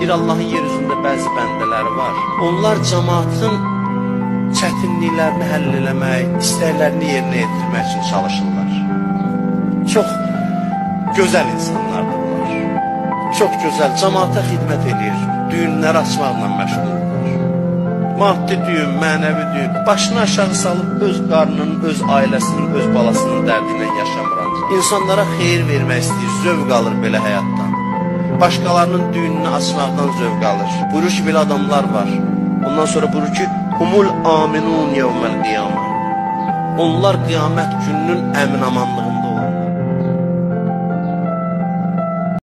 Bir Allahın yeryüzündə bəzi bəndələri var. Onlar cəmaatın çətinliklərini həll eləmək, istəklərini yerinə yetirmək üçün çalışırlar. Çox gözəl insanlardırlar. Çox gözəl, cəmaata xidmət edir, düyünləri açmaqla məşğuldurlar. Maddi düyün, mənəvi düyün, başını aşağı salıb öz qarnının, öz ailəsinin, öz balasının dərdindən yaşamıran. İnsanlara xeyir vermək istəyir, zövq alır belə həyatdan. Başqalarının düyününü açmaqdan zövq alır. Buyurur ki, belə adamlar var. Ondan sonra buyurur ki, humul aminun yevməl qiyamə. Onlar qiyamət gününün əmin-amanlığında